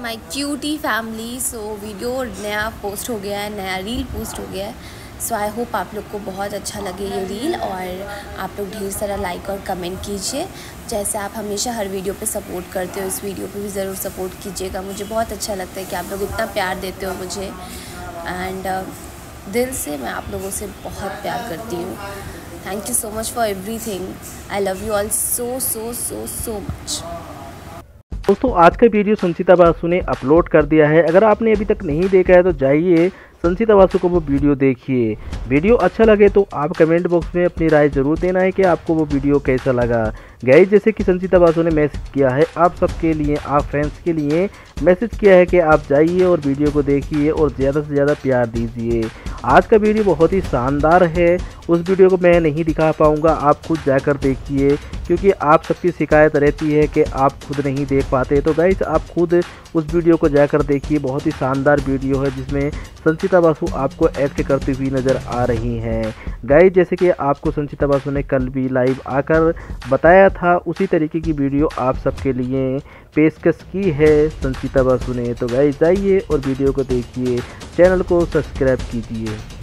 My cutie family. So video नया post हो गया है, नया रील पोस्ट हो गया है। सो आई होप आप लोग को बहुत अच्छा लगे ये रील, और आप लोग ढेर सारा लाइक और कमेंट कीजिए। जैसे आप हमेशा हर वीडियो पे सपोर्ट करते हो, इस वीडियो पे भी ज़रूर सपोर्ट कीजिएगा। मुझे बहुत अच्छा लगता है कि आप लोग इतना प्यार देते हो मुझे, एंड दिल से मैं आप लोगों से बहुत प्यार करती हूँ। Thank you so much for everything. I love you all so so so so much. दोस्तों आज का वीडियो संचिता बासु ने अपलोड कर दिया है। अगर आपने अभी तक नहीं देखा है तो जाइए संचिता बासु को वो वीडियो देखिए। वीडियो अच्छा लगे तो आप कमेंट बॉक्स में अपनी राय ज़रूर देना है कि आपको वो वीडियो कैसा लगा। गाइस, जैसे कि संचिता बासु ने मैसेज किया है आप सबके लिए, आप फैंस के लिए मैसेज किया है कि आप जाइए और वीडियो को देखिए और ज़्यादा से ज़्यादा प्यार दीजिए। आज का वीडियो बहुत ही शानदार है। उस वीडियो को मैं नहीं दिखा पाऊँगा, आप खुद जाकर देखिए, क्योंकि आप सबकी शिकायत रहती है कि आप खुद नहीं देख पाते। तो गाइस आप खुद उस वीडियो को जाकर देखिए। बहुत ही शानदार वीडियो है जिसमें संचिता बासु आपको एक्ट करती हुई नज़र आ रही हैं। गाइस, जैसे कि आपको संचिता बासु ने कल भी लाइव आकर बताया था, उसी तरीके की वीडियो आप सबके लिए पेशकश की है संचिता बासु ने। तो गाइस जाइए और वीडियो को देखिए, चैनल को सब्सक्राइब कीजिए।